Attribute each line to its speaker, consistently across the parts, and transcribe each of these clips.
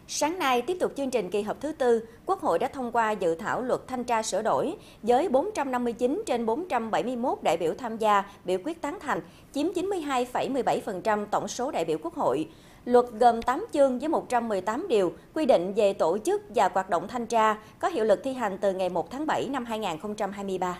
Speaker 1: Sáng nay, tiếp tục chương trình kỳ họp thứ tư, Quốc hội đã thông qua dự thảo luật thanh tra sửa đổi với 459 trên 471 đại biểu tham gia, biểu quyết tán thành, chiếm 92,17% tổng số đại biểu Quốc hội. Luật gồm 8 chương với 118 điều, quy định về tổ chức và hoạt động thanh tra, có hiệu lực thi hành từ ngày 1 tháng 7 năm 2023.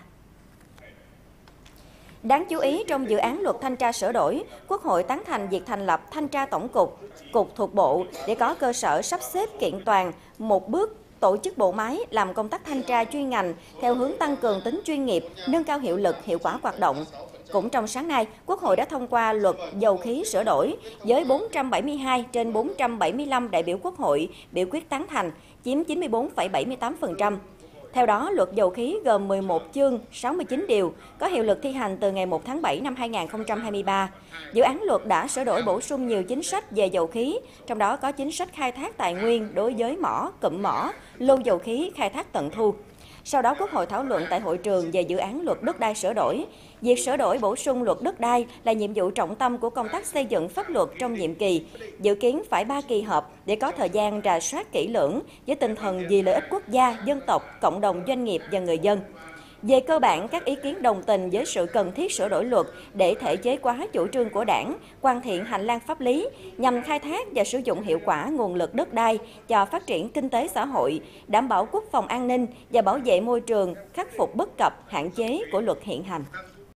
Speaker 1: Đáng chú ý, trong dự án luật thanh tra sửa đổi, Quốc hội tán thành việc thành lập thanh tra tổng cục, cục thuộc bộ để có cơ sở sắp xếp kiện toàn, một bước tổ chức bộ máy làm công tác thanh tra chuyên ngành theo hướng tăng cường tính chuyên nghiệp, nâng cao hiệu lực, hiệu quả hoạt động. Cũng trong sáng nay, Quốc hội đã thông qua luật dầu khí sửa đổi với 472 trên 475 đại biểu Quốc hội biểu quyết tán thành, chiếm 94,78%. Theo đó, luật dầu khí gồm 11 chương, 69 điều, có hiệu lực thi hành từ ngày 1 tháng 7 năm 2023. Dự án luật đã sửa đổi bổ sung nhiều chính sách về dầu khí, trong đó có chính sách khai thác tài nguyên đối với mỏ, cụm mỏ, lô dầu khí khai thác tận thu. Sau đó, Quốc hội thảo luận tại hội trường về dự án luật đất đai sửa đổi. Việc sửa đổi bổ sung luật đất đai là nhiệm vụ trọng tâm của công tác xây dựng pháp luật trong nhiệm kỳ, dự kiến phải 3 kỳ họp để có thời gian rà soát kỹ lưỡng với tinh thần vì lợi ích quốc gia, dân tộc, cộng đồng doanh nghiệp và người dân. Về cơ bản, các ý kiến đồng tình với sự cần thiết sửa đổi luật để thể chế hóa chủ trương của Đảng, hoàn thiện hành lang pháp lý nhằm khai thác và sử dụng hiệu quả nguồn lực đất đai cho phát triển kinh tế xã hội, đảm bảo quốc phòng an ninh và bảo vệ môi trường, khắc phục bất cập, hạn chế của luật hiện hành.